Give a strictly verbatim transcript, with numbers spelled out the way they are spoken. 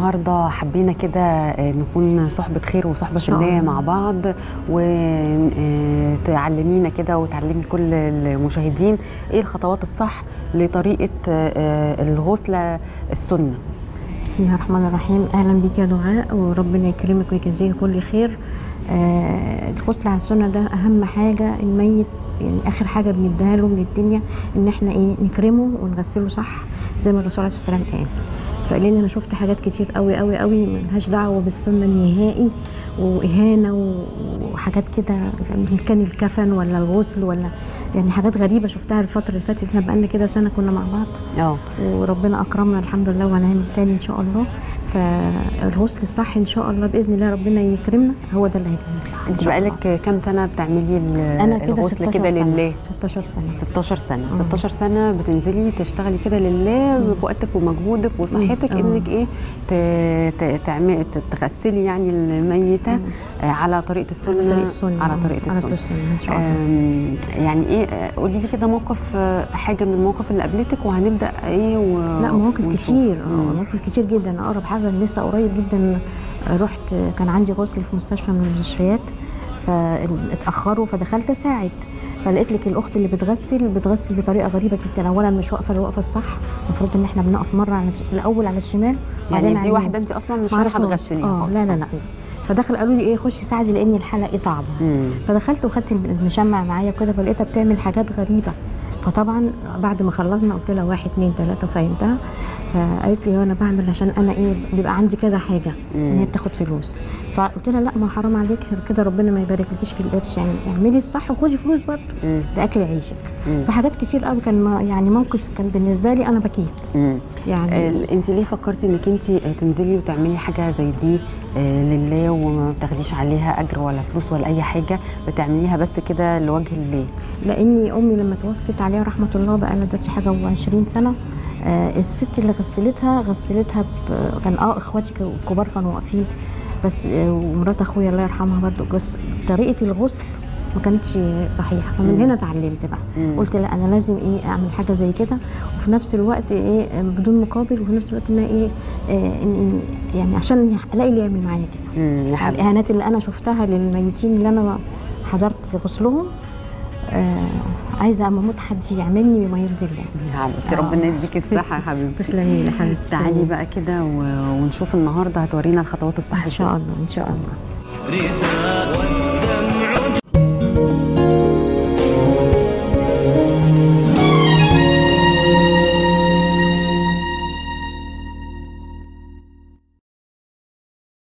النهارده حبينا كده نكون صحبة خير وصحبة في الله مع بعض، وتعلمينا كده وتعلمي كل المشاهدين ايه الخطوات الصح لطريقة الغسل السنة. بسم الله الرحمن الرحيم. اهلا بك يا دعاء، وربنا يكرمك ويجزيك كل خير. آه الغسل على السنه ده اهم حاجه. الميت يعني اخر حاجه بنديها له من الدنيا ان احنا ايه نكرمه ونغسله صح زي ما الرسول عليه الصلاه والسلام قال. فقال لي انا شفت حاجات كتير قوي قوي قوي ملهاش دعوه بالسنه نهائي، واهانه وحاجات كده، كان الكفن ولا الغسل ولا يعني حاجات غريبه شفتها الفتره اللي فاتت. احنا بقالنا كده سنه كنا مع بعض اه وربنا اكرمنا الحمد لله، وهنعمل تاني ان شاء الله. فالغسل الصح ان شاء الله باذن الله ربنا يكرمنا، هو ده اللي هيكون صح. انت بقالك كام سنه بتعملي انا كده الغسل كده لله؟ ستاشر سنه. ستاشر سنه. مم. ستاشر سنه بتنزلي تشتغلي كده لله بوقتك ومجهودك وصحتك، مم. انك ايه تعملي تغسلي يعني الميته مم. على طريقه السنه، على طريقه السنه, على طريقة على السنة ان شاء الله. يعني ايه، قولي لي كده موقف، حاجه من المواقف اللي قابلتك وهنبدا ايه و... لا مواقف كتير، اه مواقف كتير جدا. اقرب حاجه لسه قريب جدا رحت، كان عندي غسل في مستشفى من المستشفيات فاتاخروا فدخلت اساعد، فلقيت لك الاخت اللي بتغسل بتغسل بطريقه غريبه جدا. اولا مش واقفه الوقفه الصح، المفروض ان احنا بنقف مره على الاول على الشمال، يعني دي واحده انت اصلا مش رايحه تغسليها. اه لا لا لا. فدخل قالوا لي ايه خشي ساعدي لان الحاله ايه صعبه. مم. فدخلت وخدت المشمع معايا كده، فلقيتها بتعمل حاجات غريبه. فطبعا بعد ما خلصنا قلت لها واحد اتنين تلاته فهمتها. فقالت لي انا بعمل عشان انا ايه بيبقى عندي كذا حاجه ان هي بتاخد فلوس. فقلت لها لا ما حرام عليك كده، ربنا ما يباركلكيش في القرش، يعني اعملي الصح وخدي فلوس برضه ده اكل عيشك. فحاجات كتير قوي كان يعني موقف كان بالنسبه لي انا بكيت. مم. يعني آه انت ليه فكرتي انك انت تنزلي وتعملي حاجه زي دي آه لله وما بتاخديش عليها اجر ولا فلوس ولا اي حاجه، بتعمليها بس كده لوجه الله؟ لاني امي لما توفت عليها رحمه الله بقى لها دلوقتي حاجه وعشرين سنه، آه الست اللي غسلتها غسلتها كان اه اخواتي الكبار كانوا واقفين بس، آه ومرات اخويا الله يرحمها برضو، بس طريقه الغسل ما كانتش صحيحه. فمن هنا اتعلمت بقى. مم. قلت لا انا لازم ايه اعمل حاجه زي كده، وفي نفس الوقت ايه بدون مقابل، وفي نفس الوقت ان ايه آه يعني عشان الاقي اللي يعمل معايا كده. يعني الاهانات اللي انا شفتها للميتين اللي انا حضرت غسلهم، آه عايزه اما اموت حد يعملني بما يرضي الله. يا حبيبتي ربنا يديكي الصحه يا حبيبتي. تسلمي لي حبيبتي. تعالي بقى كده ونشوف النهارده هتورينا الخطوات الصح ان شاء الله ان شاء الله.